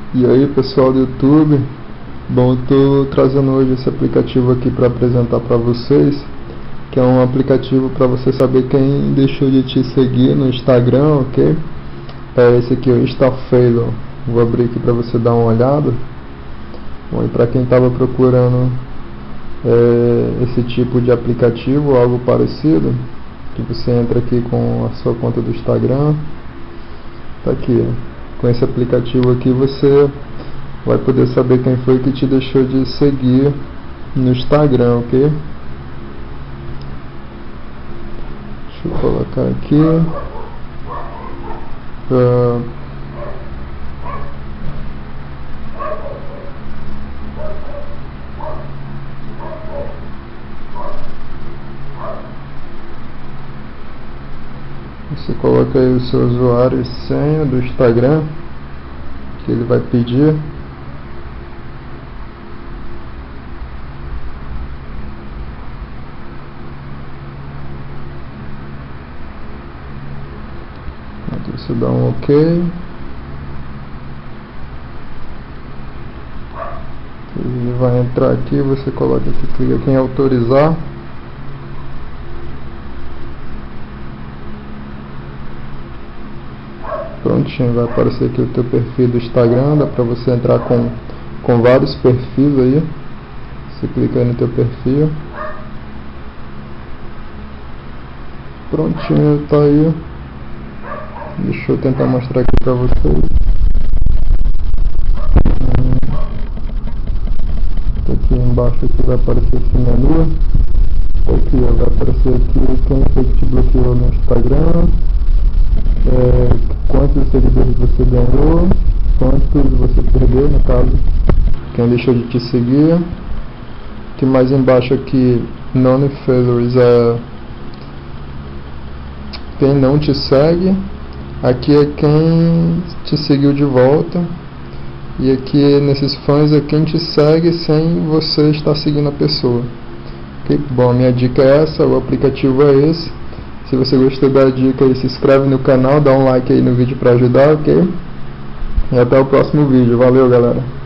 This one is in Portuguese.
E aí pessoal do YouTube, bom, eu tô trazendo hoje esse aplicativo aqui para apresentar para vocês, que é um aplicativo para você saber quem deixou de te seguir no Instagram, ok? É esse aqui, o InstaFollow. Vou abrir aqui para você dar uma olhada. Bom, e para quem estava procurando esse tipo de aplicativo, algo parecido, que você entra aqui com a sua conta do Instagram, tá aqui, ó. Com esse aplicativo aqui você vai poder saber quem foi que te deixou de seguir no Instagram, ok? Deixa eu colocar aqui. Você coloca aí o seu usuário e senha do Instagram que ele vai pedir. Então você dá um OK. Ele vai entrar aqui, você coloca aqui, clica aqui em autorizar. Prontinho, vai aparecer aqui o teu perfil do Instagram, dá pra você entrar com vários perfis aí. Você clica aí no teu perfil. Prontinho, tá aí. Deixa eu tentar mostrar aqui pra vocês. Aqui embaixo aqui vai aparecer esse menu. Aqui vai aparecer aqui quem foi que te bloqueou no Instagram. Quantos seguidores você ganhou, quantos você perdeu, no caso, quem deixou de te seguir. Tem mais embaixo aqui, non-followers, quem não te segue. Aqui é quem te seguiu de volta. E aqui nesses fãs é quem te segue sem você estar seguindo a pessoa. Okay? Bom, a minha dica é essa, o aplicativo é esse. Se você gostou da dica aí, se inscreve no canal, dá um like aí no vídeo para ajudar, ok? E até o próximo vídeo. Valeu, galera!